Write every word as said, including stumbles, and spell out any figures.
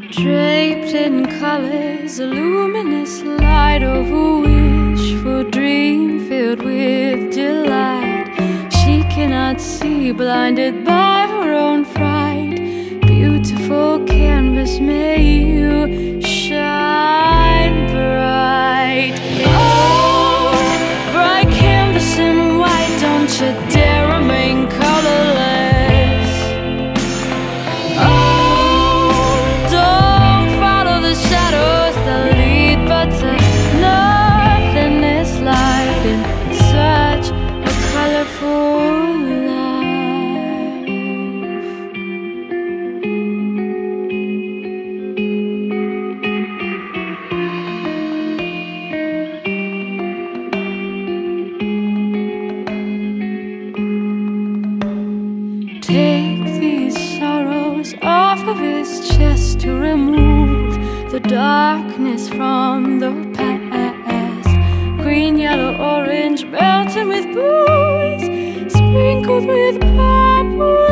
Draped in colors, a luminous light of a wishful dream filled with delight. She cannot see, blinded by her own fright. Beautiful canvas, may you shine bright. Oh, bright canvas in white, don't you dare remain colorless. Oh, don't follow the shadows that lead but to nothingness, light in such a colorful Take these sorrows off of his chest to remove the darkness from the past. Green, yellow, orange, melting with blues, sprinkled with purple.